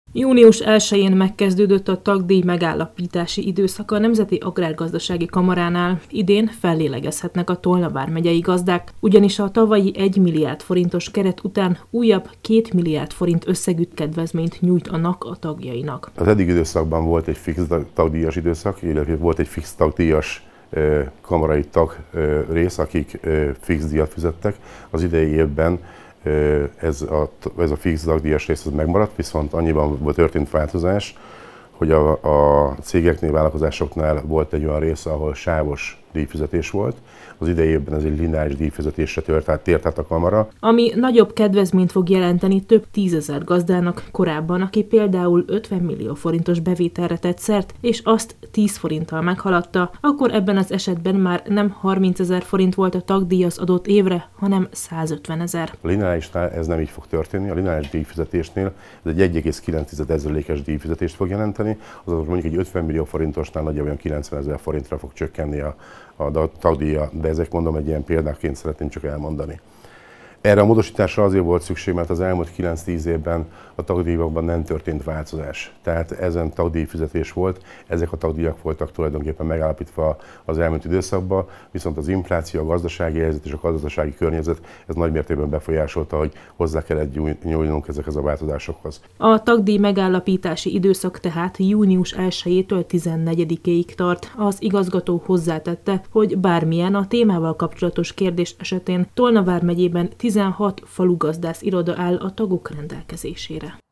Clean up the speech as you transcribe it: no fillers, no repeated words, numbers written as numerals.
Június 1-én megkezdődött a tagdíj megállapítási időszak a Nemzeti Agrárgazdasági Kamaránál. Idén fellélegezhetnek a Tolna vármegyei gazdák, ugyanis a tavalyi 1 milliárd forintos keret után újabb 2 milliárd forint összegű kedvezményt nyújtanak a tagjainak. Az eddig időszakban volt egy fix tagdíjas időszak, illetve volt egy fix tagdíjas kamarai tag rész, akik fix díjat fizettek. Az idei évben ez a fix tagdíjas rész megmaradt, viszont annyiban történt változás, hogy a cégeknél, vállalkozásoknál volt egy olyan része, ahol sávos díjfizetés volt. Az idei évben ez egy lineáris díjfizetésre tért át a kamara. Ami nagyobb kedvezményt fog jelenteni több 10 000 gazdának korábban, aki például 50 millió forintos bevételre tett szert, és azt 10 forinttal meghaladta, akkor ebben az esetben már nem 30 000 forint volt a tagdíj az adott évre, hanem 150 000. A lineárisnál ez nem így fog történni. A lineáris díjfizetésnél ez egy 1,9%-es díjfizetést fog jelenteni, azaz mondjuk egy 50 millió forintosnál nagyjából olyan 90 000 forintra fog csökkenni a tagdíja, de ezek mondom egy ilyen példáként szeretném csak elmondani. Erre a módosításra azért volt szükség, mert az elmúlt 9-10 évben a tagdíjakban nem történt változás. Tehát ezen tagdíjfizetés volt, ezek a tagdíjak voltak tulajdonképpen megállapítva az elmúlt időszakban, viszont az infláció, a gazdasági helyzet és a gazdasági környezet ez nagymértékben befolyásolta, hogy hozzá kellett nyúlnunk ezekhez a változásokhoz. A tagdíj megállapítási időszak tehát június 1-től 14-ig tart. Az igazgató hozzátette, hogy bármilyen a témával kapcsolatos kérdés esetén Tolna vármegyében 16 falugazdász iroda áll a tagok rendelkezésére.